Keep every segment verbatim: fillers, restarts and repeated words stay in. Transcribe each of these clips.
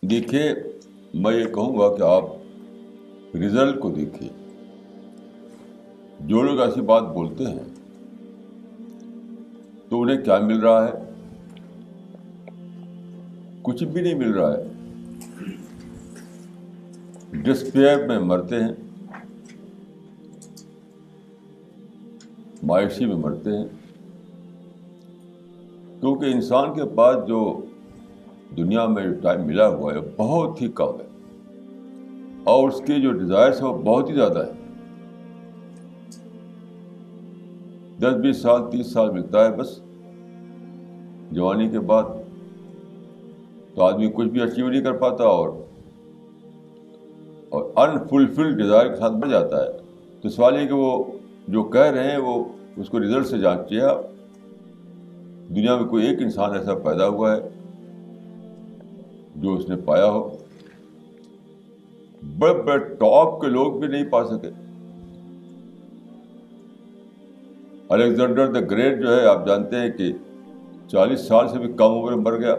دیکھیے، میں یہ کہوں گا کہ آپ رزلٹ کو دیکھیے. جو لوگ ایسی بات بولتے ہیں تو انہیں کیا مل رہا ہے؟ کچھ بھی نہیں مل رہا ہے. ڈسپیئر میں مرتے ہیں، مایوسی میں مرتے ہیں، کیونکہ انسان کے پاس جو دنیا میں جو ٹائم ملا ہوا ہے بہت ہی کم ہے، اور اس کے جو ڈیزائرس ہیں وہ بہت ہی زیادہ ہے. دس بیس سال تیس سال ملتا ہے بس. جوانی کے بعد تو آدمی کچھ بھی اچیو نہیں کر پاتا اور اور انفلفلڈ ڈیزائر کے ساتھ بڑھ جاتا ہے. تو سوال یہ کہ وہ جو کہہ رہے ہیں وہ اس کو رزلٹ سے جانچیے آپ. دنیا میں کوئی ایک انسان ایسا پیدا ہوا ہے جو اس نے پایا ہو. بڑے بڑے ٹاپ کے لوگ بھی نہیں پا سکے. الیگزینڈر دا گریٹ جو ہے آپ جانتے ہیں کہ چالیس سال سے بھی کم عمر میں مر گیا.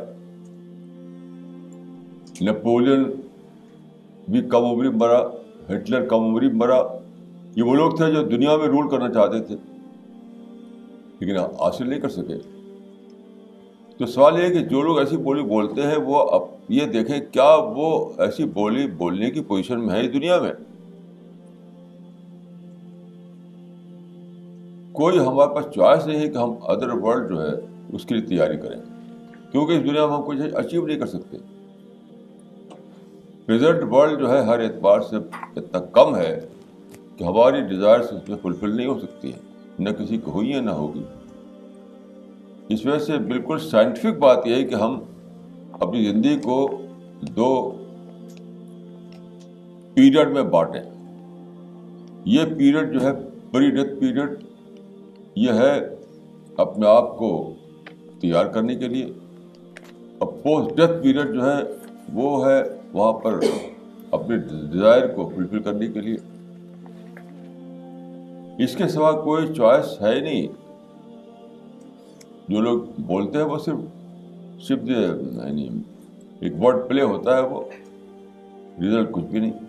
نیپولین بھی کم عمری میں مرا، ہٹلر کم عمری میں مرا. یہ وہ لوگ تھے جو دنیا میں رول کرنا چاہتے تھے لیکن حاصل نہیں کر سکے. تو سوال یہ ہے کہ جو لوگ ایسی بولی بولتے ہیں وہ اب یہ دیکھیں کیا وہ ایسی بولی بولنے کی پوزیشن میں ہے اس دنیا میں. کوئی ہمارے پاس چوائس نہیں ہے کہ ہم ادر ورلڈ جو ہے اس کے لیے تیاری کریں، کیونکہ اس دنیا میں ہم کچھ اچیو نہیں کر سکتے. پریزنٹ ورلڈ جو ہے ہر اعتبار سے اتنا کم ہے کہ ہماری ڈیزائرس اس میں فلفل نہیں ہو سکتی ہیں، نہ کسی کو ہوئی ہے نہ ہوگی. اس وجہ سے بالکل سائنٹیفک بات یہ ہے کہ ہم اپنی زندگی کو دو پیریڈ میں بانٹیں. یہ پیریڈ جو ہے پری ڈیتھ پیریڈ، یہ ہے اپنے آپ کو تیار کرنے کے لیے، اور پوسٹ ڈیتھ پیریڈ جو ہے وہ ہے وہاں پر اپنے ڈیزائر کو فلفل کرنے کے لیے. اس کے سوا کوئی چوائس ہے نہیں. جو لوگ بولتے ہیں وہ صرف صرف یعنی ایک ورڈ پلے ہوتا ہے، وہ رزلٹ کچھ بھی نہیں.